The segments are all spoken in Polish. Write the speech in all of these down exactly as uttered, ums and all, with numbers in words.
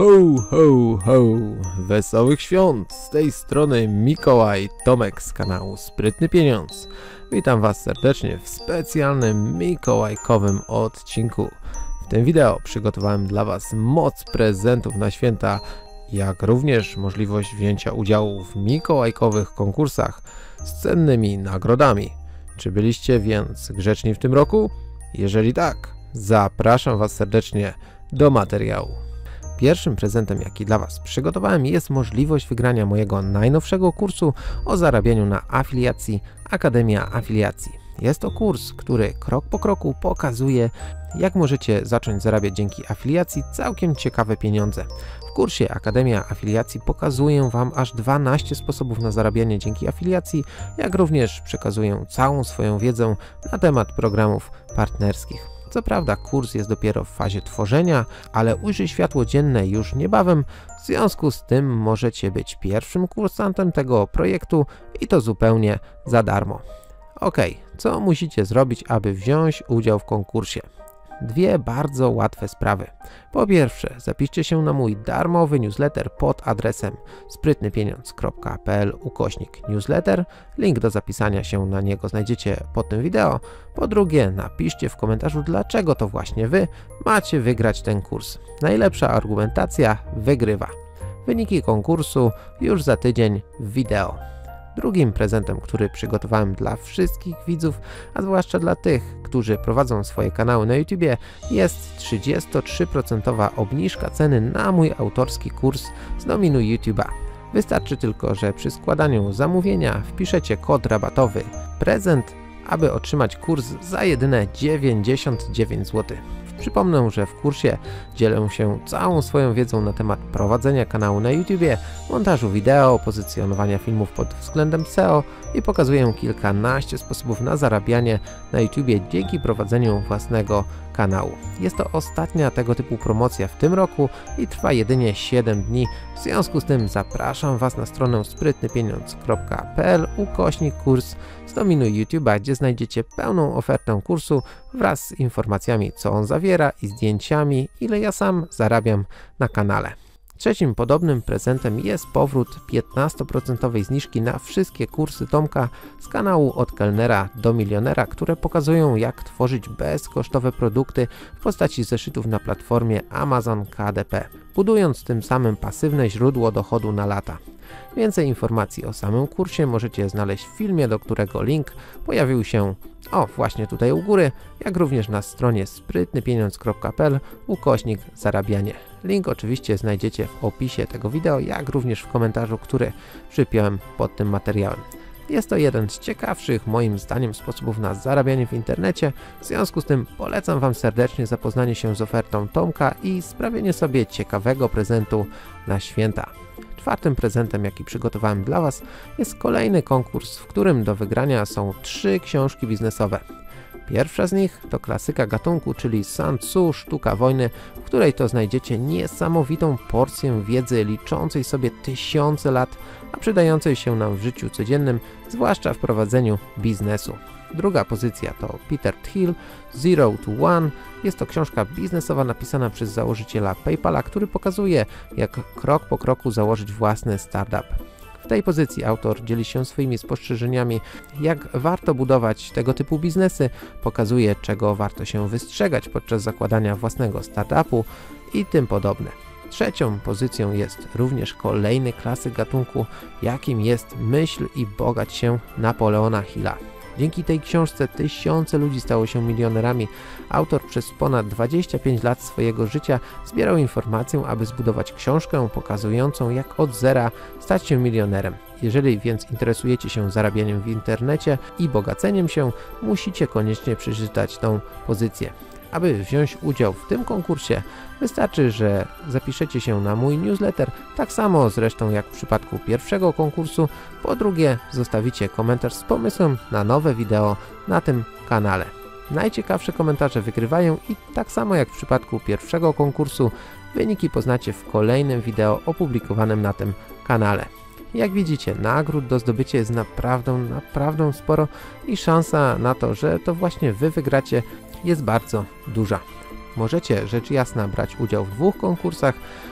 Ho, ho, ho! Wesołych świąt! Z tej strony Mikołaj Tomek z kanału Sprytny Pieniądz. Witam Was serdecznie w specjalnym mikołajkowym odcinku. W tym wideo przygotowałem dla Was moc prezentów na święta, jak również możliwość wzięcia udziału w mikołajkowych konkursach z cennymi nagrodami. Czy byliście więc grzeczni w tym roku? Jeżeli tak, zapraszam Was serdecznie do materiału. Pierwszym prezentem, jaki dla Was przygotowałem, jest możliwość wygrania mojego najnowszego kursu o zarabianiu na afiliacji Akademia Afiliacji. Jest to kurs, który krok po kroku pokazuje, jak możecie zacząć zarabiać dzięki afiliacji całkiem ciekawe pieniądze. W kursie Akademia Afiliacji pokazuję Wam aż dwanaście sposobów na zarabianie dzięki afiliacji, jak również przekazuję całą swoją wiedzę na temat programów partnerskich. Co prawda kurs jest dopiero w fazie tworzenia, ale ujrzy światło dzienne już niebawem, w związku z tym możecie być pierwszym kursantem tego projektu i to zupełnie za darmo. Ok, co musicie zrobić, aby wziąć udział w konkursie? Dwie bardzo łatwe sprawy. Po pierwsze, zapiszcie się na mój darmowy newsletter pod adresem sprytnypieniądz kropka p l ukośnik newsletter. Link do zapisania się na niego znajdziecie pod tym wideo. Po drugie, napiszcie w komentarzu, dlaczego to właśnie Wy macie wygrać ten kurs. Najlepsza argumentacja wygrywa. Wyniki konkursu już za tydzień w wideo. Drugim prezentem, który przygotowałem dla wszystkich widzów, a zwłaszcza dla tych, którzy prowadzą swoje kanały na YouTubie, jest trzydzieści trzy procent obniżka ceny na mój autorski kurs Zdominuj YouTube'a. Wystarczy tylko, że przy składaniu zamówienia wpiszecie kod rabatowy prezent, aby otrzymać kurs za jedyne dziewięćdziesiąt dziewięć złotych. Przypomnę, że w kursie dzielę się całą swoją wiedzą na temat prowadzenia kanału na YouTubie, montażu wideo, pozycjonowania filmów pod względem S E O i pokazuję kilkanaście sposobów na zarabianie na YouTubie dzięki prowadzeniu własnego kanału. Jest to ostatnia tego typu promocja w tym roku i trwa jedynie siedem dni. W związku z tym zapraszam Was na stronę sprytnypieniądz kropka p l ukośnik kurs Zdominuj YouTube'a, gdzie znajdziecie pełną ofertę kursu wraz z informacjami, co on zawiera i zdjęciami, ile ja sam zarabiam na kanale. Trzecim podobnym prezentem jest powrót piętnaście procent zniżki na wszystkie kursy Tomka z kanału Od Kelnera do Milionera, które pokazują, jak tworzyć bezkosztowe produkty w postaci zeszytów na platformie Amazon K D P, budując tym samym pasywne źródło dochodu na lata. Więcej informacji o samym kursie możecie znaleźć w filmie, do którego link pojawił się o właśnie tutaj u góry, jak również na stronie sprytnypieniądz kropka p l ukośnik zarabianie. Link oczywiście znajdziecie w opisie tego wideo, jak również w komentarzu, który przypiąłem pod tym materiałem. Jest to jeden z ciekawszych moim zdaniem sposobów na zarabianie w internecie, w związku z tym polecam Wam serdecznie zapoznanie się z ofertą Tomka i sprawienie sobie ciekawego prezentu na święta. Czwartym prezentem, jaki przygotowałem dla Was, jest kolejny konkurs, w którym do wygrania są trzy książki biznesowe. Pierwsza z nich to klasyka gatunku, czyli Sun Tzu, Sztuka Wojny, w której to znajdziecie niesamowitą porcję wiedzy liczącej sobie tysiące lat, a przydającej się nam w życiu codziennym, zwłaszcza w prowadzeniu biznesu. Druga pozycja to Peter Thiel, Zero to One. Jest to książka biznesowa napisana przez założyciela PayPala, który pokazuje, jak krok po kroku założyć własny startup. W tej pozycji autor dzieli się swoimi spostrzeżeniami, jak warto budować tego typu biznesy, pokazuje, czego warto się wystrzegać podczas zakładania własnego startupu i tym podobne. Trzecią pozycją jest również kolejny klasyk gatunku, jakim jest Myśl i bogać się Napoleona Hilla. Dzięki tej książce tysiące ludzi stało się milionerami. Autor przez ponad dwadzieścia pięć lat swojego życia zbierał informację, aby zbudować książkę pokazującą, jak od zera stać się milionerem. Jeżeli więc interesujecie się zarabianiem w internecie i bogaceniem się, musicie koniecznie przeczytać tą pozycję. Aby wziąć udział w tym konkursie, wystarczy, że zapiszecie się na mój newsletter, tak samo zresztą jak w przypadku pierwszego konkursu. Po drugie, zostawicie komentarz z pomysłem na nowe wideo na tym kanale. Najciekawsze komentarze wygrywają i tak samo jak w przypadku pierwszego konkursu, wyniki poznacie w kolejnym wideo opublikowanym na tym kanale. Jak widzicie, nagród do zdobycia jest naprawdę, naprawdę sporo i szansa na to, że to właśnie Wy wygracie, jest bardzo duża. Możecie rzecz jasna brać udział w dwóch konkursach,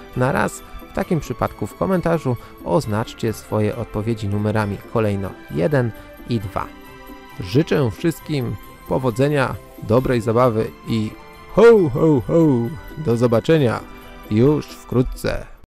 na raz. W takim przypadku w komentarzu oznaczcie swoje odpowiedzi numerami kolejno jeden i dwa. Życzę wszystkim powodzenia, dobrej zabawy i ho, ho, ho! Do zobaczenia już wkrótce.